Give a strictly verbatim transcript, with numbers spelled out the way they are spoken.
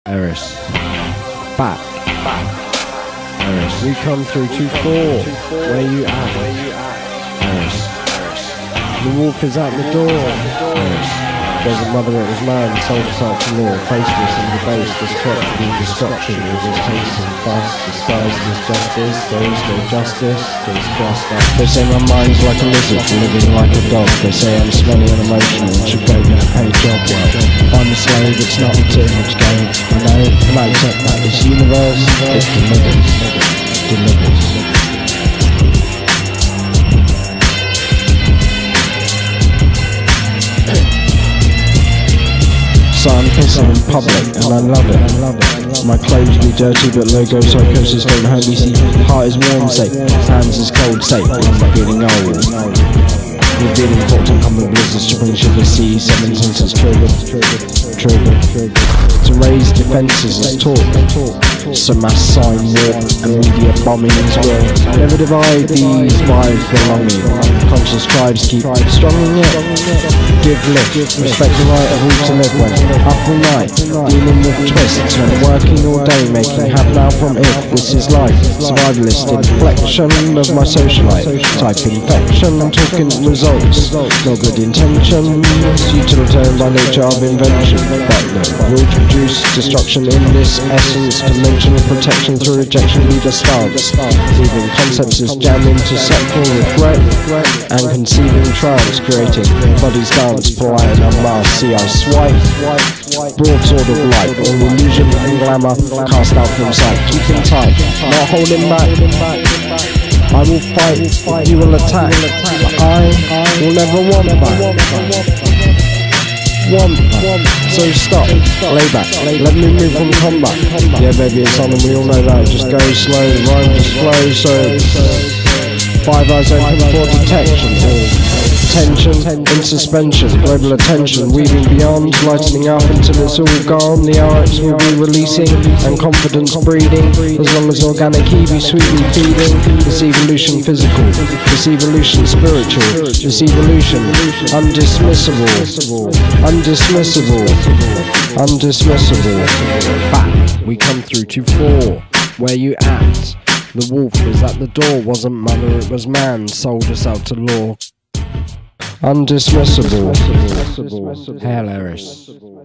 Eris. Back. Eris. We come through two four. Where you at? Eris. The wolf is at the door. Eris. There's a mother at his man, sold us out to law, faceless in the base, destruction and destruction, with his haste and fast, disguised as justice. There is no justice, there's just that. They say my mind's like a lizard, living like a dog. They say I'm smelly and emotional, and should go get a paid job. Well, I'm a slave, it's not until it's going. I know, and I accept that this universe, it delivers, delivers. So I'm pissing in public, and I love it. My clothes be dirty, but logo psychosis don't hurt me. See, heart is warm, say, hands is cold, say, I'm feeling old. Revealing thoughts and common blizzards, stripping sugar sea, seven senses triggered, triggered. To raise defences is talk, so mass sign war and media bombing as well. Never divide these vibes belonging. Conscious tribes keep stronging it. Give lift, respect the right of all to live when up all night, dealing with twists when working all day, making have now from it. This is life, survivalist inflection of my socialite. Type infection, talking results, no good intentions. Utilitarian by nature of invention, but no will produce destruction in this essence. Dimensional protection through rejection, lead a stance. Leaving concepts is jammed into sexual regret and conceiving trance, creating bodies dance, polite and unmasked. See I swipe, broadsword of light, all illusion and glamour cast out from sight. Keeping tight, not holding back. I will fight, you will attack, but I will never want back. Want that. So stop, lay back, let me move from combat. Yeah baby, it's on and we all know that. Just go slow, the rhyme just flows. So five eyes open for detection. Tension in suspension, global attention, weaving beyond, lightening up until it's all gone. The R X will be releasing and confidence breeding, as long as organic E be sweetly feeding. This evolution physical, this evolution spiritual, this evolution undismissible, undismissible, undismissible. Back, we come through to four. Where you at? The wolf is at the door, wasn't mother, it was man, sold us out to law. Undismissible. Hail Eris.